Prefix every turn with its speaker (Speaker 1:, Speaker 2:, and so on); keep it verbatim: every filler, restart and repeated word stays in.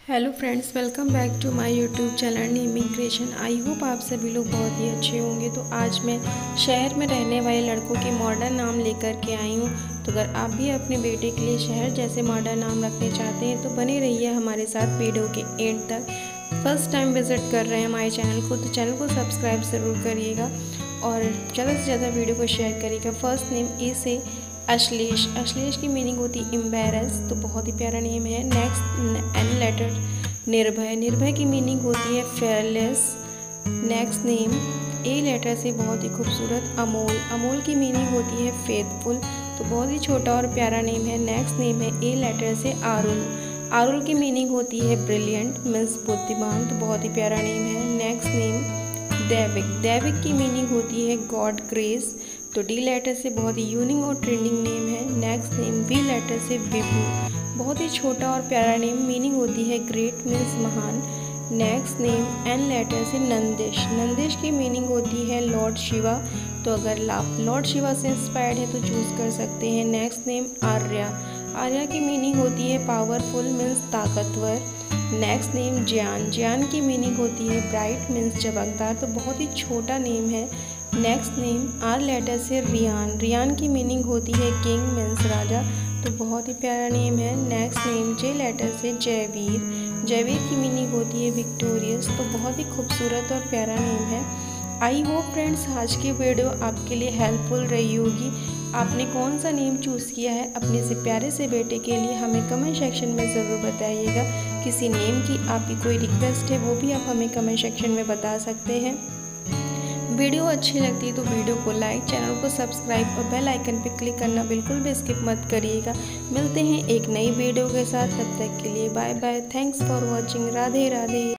Speaker 1: Hello friends, welcome back to my YouTube channel naming creation. I hope आप सभी लोग बहुत ही अच्छे होंगे। तो आज मैं शहर में रहने वाले लड़कों के मॉडर्न नाम लेकर के आई हूँ। तो अगर आप भी अपने बेटे के लिए शहर जैसे मॉडर्न नाम रखने चाहते हैं तो बने रहिए हमारे साथ वीडियो के एंड तक। फर्स्ट टाइम विजिट कर रहे हैं हमारे चैनल को तो चैनल को सब्सक्राइब ज़रूर करिएगा और ज़्यादा से ज़्यादा वीडियो को शेयर करिएगा। फर्स्ट नेम ए से अश्लेष। अश्लेष की मीनिंग होती है एम्बेरस, तो बहुत ही प्यारा नेम है। नेक्स्ट एन लेटर निर्भय। निर्भय की मीनिंग होती है fearless. Next name A letter से बहुत ही खूबसूरत अमोल। अमोल की मीनिंग होती है फेथफुल, तो बहुत ही छोटा और प्यारा नेम है। नेक्स्ट नेम है ए लेटर से आरुल। आरुल की मीनिंग होती है ब्रिलियंट मीन्स बुद्धिमान, तो बहुत ही प्यारा नेम है। नेक्स्ट नेम दैविक। दैविक की मीनिंग होती है गॉड ग्रेस, तो डी लेटर से बहुत ही यूनिक और ट्रेंडिंग नेम है। नेक्स्ट नेम वी लेटर से विभू। बहुत ही छोटा और प्यारा नेम, मीनिंग होती है ग्रेट मीन्स महान। नेक्स्ट नेम एन लेटर से नंदेश। नंदेश की मीनिंग होती है लॉर्ड शिवा, तो अगर आप लॉर्ड शिवा से इंस्पायर्ड है तो चूज़ कर सकते हैं। Next name Arya. आर्या की मीनिंग होती है पावरफुल मीन्स ताकतवर। Next name Gyan. ज्ञान की मीनिंग होती है ब्राइट मीन्स चमकदार, तो बहुत ही छोटा नेम है। नेक्स्ट नेम आर लेटर से रियान। रियान की मीनिंग होती है किंग मीन्स राजा, तो बहुत ही प्यारा नेम है। नेक्स्ट नेम जे लेटर से जयवीर। जयवीर की मीनिंग होती है विक्टोरियस, तो बहुत ही खूबसूरत और प्यारा नेम है। आई होप फ्रेंड्स आज की वीडियो आपके लिए हेल्पफुल रही होगी। आपने कौन सा नेम चूज़ किया है अपने से प्यारे से बेटे के लिए हमें कमेंट सेक्शन में ज़रूर बताइएगा। किसी नेम की आपकी कोई रिक्वेस्ट है वो भी आप हमें कमेंट सेक्शन में बता सकते हैं। वीडियो अच्छी लगती है तो वीडियो को लाइक, चैनल को सब्सक्राइब और बेल आइकन पर क्लिक करना बिल्कुल भी स्किप मत करिएगा। मिलते हैं एक नई वीडियो के साथ, तब तक के लिए bye bye. Thanks for watching. Radhe Radhe.